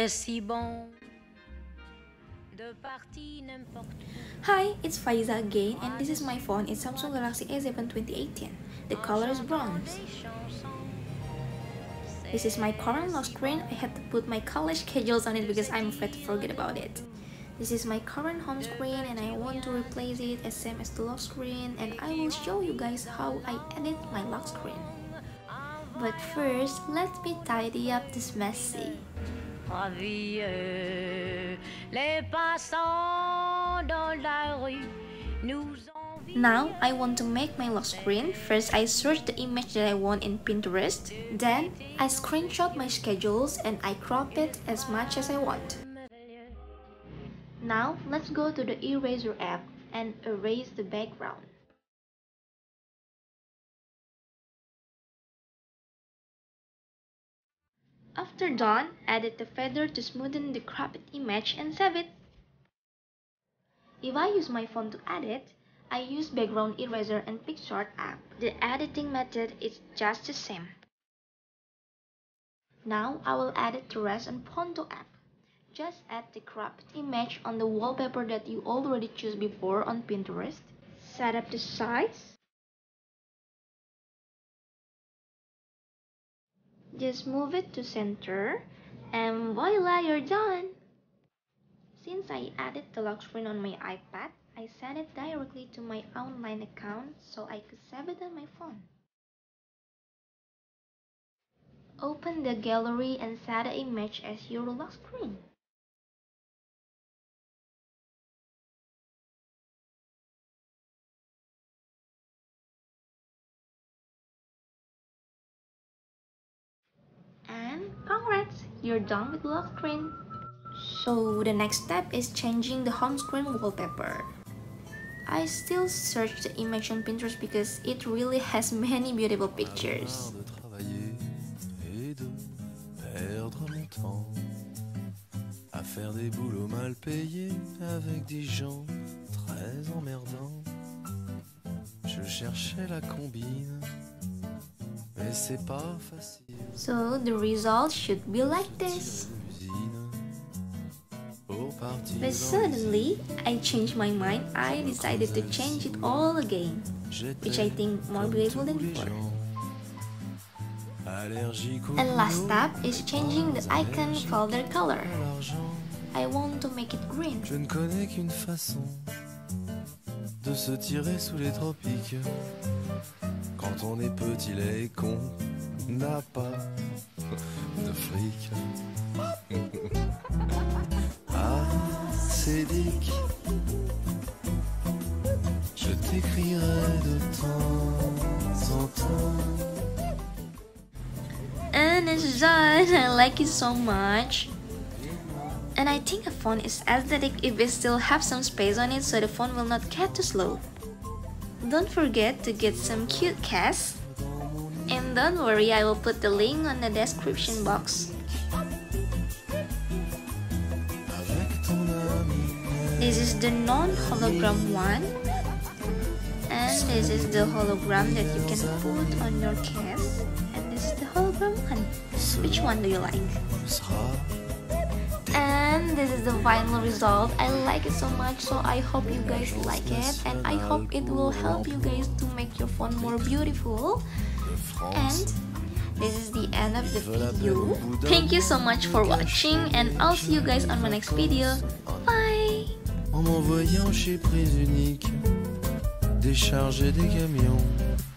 serait si bon de partir n'importe où. Hi, it's Faiza again, and this is my phone. It's Samsung Galaxy A7 2018. The color is bronze. This is my current lock screen. I had to put my college schedules on it because I'm afraid to forget about it. This is my current home screen and I want to replace it as same as the lock screen, and I will show you guys how I edit my lock screen. But first, let me tidy up this messy. Les passants dans la rue nous Now, I want to make my lock screen. First, I search the image that I want in Pinterest. Then, I screenshot my schedules and I crop it as much as I want. Now, let's go to the eraser app and erase the background. After done, edit the feather to smoothen the cropped image and save it. If I use my phone to edit, I use background eraser and PicShort app. The editing method is just the same. Now I will edit the rest on Ponto app. Just add the cropped image on the wallpaper that you already chose before on Pinterest. Set up the size. Just move it to center and voila, you're done! Since I added the lock screen on my iPad, I sent it directly to my online account so I could save it on my phone. Open the gallery and set the image as your lock screen. And congrats! You're done with the lock screen. So the next step is changing the home screen wallpaper. I still search the image on Pinterest because it really has many beautiful pictures. À faire des boulots mal payés avec des gens très emmerdants. Je cherchais la combine, mais c'est pas facile. So the result should be like this. But suddenly, I changed my mind. I decided to change it all again, which I think more beautiful than before. And last step is changing the icon folder color. I want to make it green. Je ne connais qu'une façon de se tirer sous les tropiques. Quand on est petit, laid et con, n'a pas de fric. Ah, Cédric, je t'écrirai de temps en temps. And it's done. I like it so much. And I think a phone is aesthetic if we still have some space on it so the phone will not get too slow. Don't forget to get some cute casts. And don't worry, I will put the link on the description box. This is the non-hologram one. And this is the hologram that you can put on your case. And this is the hologram one. Which one do you like? And this is the final result. I like it so much, so I hope you guys like it, and I hope it will help you guys to make your phone more beautiful. And this is the end of the video. Thank you so much for watching, and I'll see you guys on my next video. Bye! En m'envoyant chez Prise Unique, décharger des camions.